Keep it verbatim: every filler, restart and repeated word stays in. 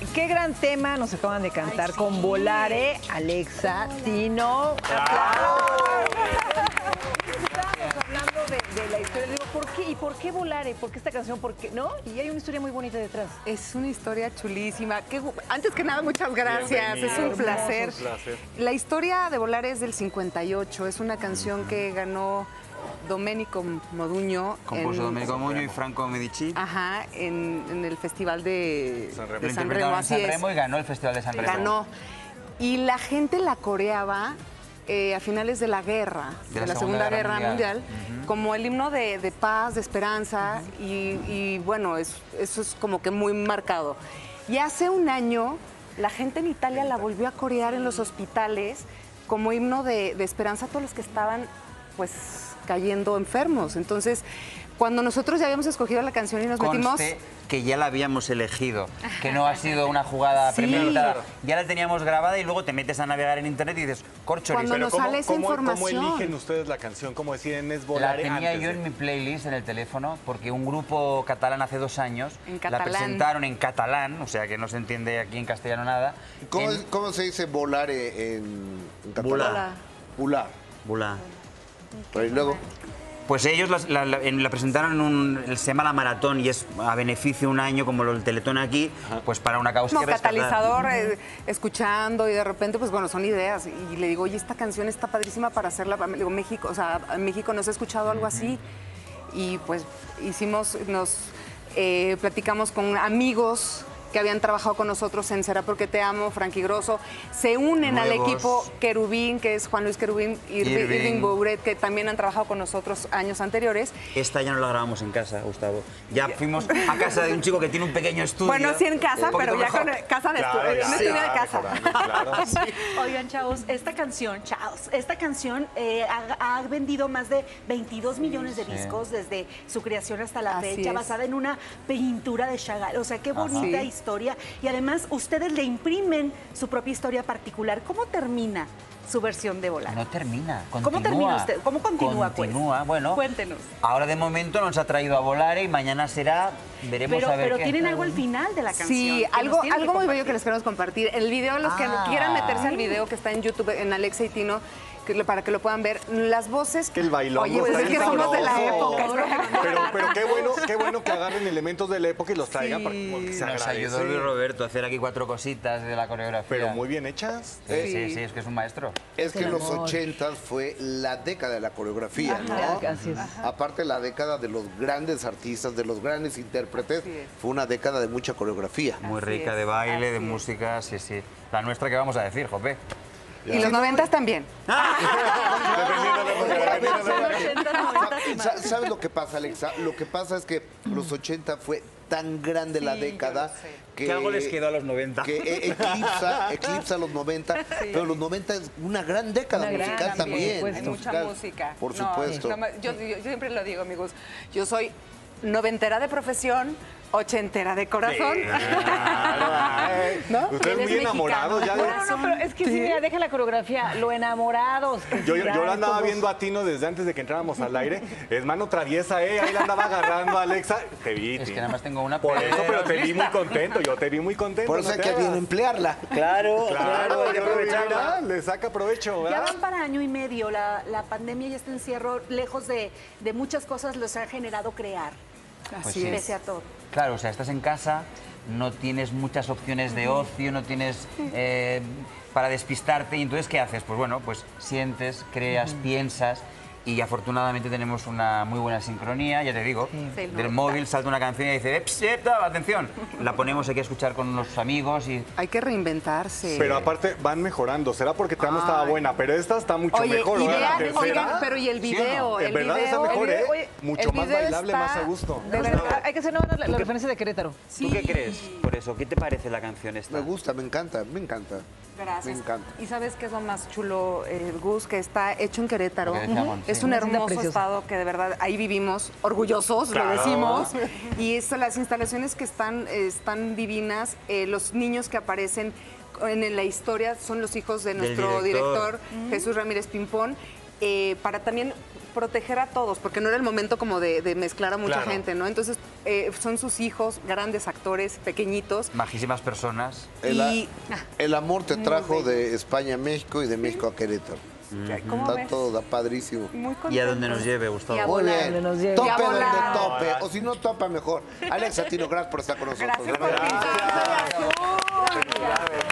qué gran tema nos acaban de cantar. Ay, con sí. Volare, Alexa, Tino. Estábamos hablando de, de la historia. Digo, ¿por qué? ¿Y por qué Volare? ¿Por qué esta canción? ¿Por qué? ¿No? Y hay una historia muy bonita detrás. Es una historia chulísima. Qué, antes que nada, muchas gracias. Es un placer. un placer. La historia de Volare es del cincuenta y ocho. Es una canción que ganó Domenico Modugno. Compuso Domenico Modugno y Franco Medici. Ajá, en, en el Festival de San Remo. De San Remo, así San Remo y ganó el Festival de San Remo. Ganó. Y la gente la coreaba eh, a finales de la guerra, de la, de la Segunda, Segunda Guerra, Guerra Mundial, Mundial uh-huh. como el himno de, de paz, de esperanza, uh-huh. y, y bueno, es, eso es como que muy marcado. Y hace un año la gente en Italia la volvió a corear en los hospitales como himno de, de esperanza a todos los que estaban, pues, cayendo enfermos. Entonces, cuando nosotros ya habíamos escogido la canción y nos Conste metimos... que ya la habíamos elegido, que no ha sido una jugada sí. premeditada. Ya la teníamos grabada y luego te metes a navegar en internet y dices, corcholis. Cuando nos ¿cómo, sale esa cómo, información? ¿Cómo eligen ustedes la canción? ¿Cómo deciden es Volare? La tenía antes yo de... en mi playlist en el teléfono porque un grupo catalán hace dos años la presentaron en catalán, o sea que no se entiende aquí en castellano nada. ¿Cómo, en... ¿cómo se dice Volare en, en catalán? Bulá. Bulá. Bulá. Pero y luego... Pues ellos la, la, la presentaron en un, se llama La Maratón y es a beneficio un año, como el Teletón aquí, Ajá. pues para una causa como que catalizador, eh, escuchando y de repente, pues bueno, son ideas. Y le digo, oye, esta canción está padrísima para hacerla. Le digo, México, o sea, en México no se ha escuchado algo así. Y pues hicimos, nos eh, platicamos con amigos que habían trabajado con nosotros en Será Porque Te Amo, Frankie Grosso, se unen Nuevos. al equipo Querubín, que es Juan Luis Querubín, y Irving, Irving Bouret, que también han trabajado con nosotros años anteriores. Esta ya no la grabamos en casa, Gustavo. Ya fuimos a casa de un chico que tiene un pequeño estudio. Bueno, sí en casa, pero ya mejor. con casa de claro, estudio, ya, un estudio ya, de casa. Claro. Sí. Oigan, chavos, esta canción, chavos, esta canción eh, ha, ha vendido más de veintidós millones de discos sí. desde su creación hasta la Así fecha, es. basada en una pintura de Chagall. O sea, qué bonita sí. historia. Y además, Además, ustedes le imprimen su propia historia particular. ¿Cómo termina su versión de Volare? No termina, continúa. ¿Cómo termina usted? ¿Cómo continúa, Continúa, pues? bueno. Cuéntenos. Ahora de momento nos ha traído a Volare y mañana será, veremos pero, a ver Pero qué. tienen algo al final de la canción. Sí, algo, algo muy bello que les queremos compartir. El video, los que Ah. quieran meterse al video que está en YouTube, en Alexa y Tino, que, para que lo puedan ver, las voces... Que el bailón. Oye, pues es que somos de la época. Pero, pero qué bueno, qué bueno que agarren elementos de la época y los traigan Sí. para que se Nos agradece. ayudó Luis Roberto a hacer aquí cuatro cositas de la coreografía. Pero muy bien hechas. Sí, Eh, sí, sí, es que es un maestro. Es que los ochentas fue la década de la coreografía, Ajá, ¿no? así es. Aparte la década de los grandes artistas, de los grandes intérpretes, Sí. fue una década de mucha coreografía. Muy Así rica es, de baile, así de es. música, sí, sí. La nuestra, ¿qué vamos a decir, Jope? Y los noventas también. Sa- ¿Sabes lo que pasa, Alexa? Lo que pasa es que los ochenta fue tan grande la Sí, década yo lo sé. que, Que algo les quedó a los noventa. que e- eclipsa, eclipsa a los noventa, pero los noventa es una gran década Una gran, musical también, también. por Hay supuesto. mucha musical, música. Por No, supuesto. no, yo, yo- yo siempre lo digo, amigos. Yo soy noventera de profesión, ochentera de corazón. ¿No? Él Ustedes es muy enamorados ya. de- No, no, pero es que sí, mira, deja la coreografía, lo enamorados. que Yo, yo, ya yo la es andaba como- viendo a Tino desde antes de que entráramos al aire. Es mano traviesa, ¿eh? Ahí la andaba agarrando a Alexa. Te vi, Es Tino. que nada más tengo una. Por pero eso, pero te vi lista. muy contento. Yo te vi muy contento. Por eso no hay te que bien hagas. emplearla. Claro, Claro, hay que yo lo vi, aprovecharla. mira, le saca provecho, Ya ¿verdad? van para año y medio, la, la pandemia y este encierro, lejos de, de muchas cosas, los ha generado crear, Así sí. es. pese a todo. Claro, o sea, estás en casa, no tienes muchas opciones de ocio, no tienes eh, para despistarte. ¿Y entonces qué haces? Pues bueno, pues sientes, creas, piensas. Y afortunadamente tenemos una muy buena sincronía, ya te digo. Sí, Del no. móvil salta una canción y dice, "Eps, epa, atención". La ponemos aquí a escuchar con unos amigos y... Hay que reinventarse. Pero aparte van mejorando. Será porque te amo estaba Ay. buena, pero esta está mucho Oye, mejor, y ¿verdad? La vean, tercera. oigan, pero y el ¿Sí o no? video, En el verdad video, está mejor, el ¿eh? video, oye, Mucho el más video bailable, está- más a gusto. De verdad, hay que hacer la, la referencia de Querétaro. ¿Tú qué crees por eso? ¿Qué te parece la canción esta? Me gusta, me encanta, me encanta. Gracias. Me encanta. Y sabes qué es lo más chulo, eh, Gus, que está hecho en Querétaro. Lo que decíamos, Es sí. un Una cinta hermoso preciosa. estado que de verdad ahí vivimos orgullosos, Claro. lo decimos. Y eso, las instalaciones que están, eh, están divinas, eh, los niños que aparecen en la historia son los hijos de nuestro director. director, Jesús Ramírez Pimpón. Eh, para también proteger a todos, porque no era el momento como de, de mezclar a mucha Claro. gente, ¿no? Entonces, eh, son sus hijos, grandes actores, pequeñitos. Majísimas personas. El, a- Y- el amor te Muy trajo bello. de España a México y de México a Querétaro. ¿Cómo Está ves? todo, está padrísimo. Muy Y a donde contentos. nos lleve, Gustavo. Y a Muy volar. bien. Donde nos lleve. Tope Y a donde volar. tope. O si no topa, mejor. Alexa Tino, gracias por estar con nosotros. Gracias por invitarme.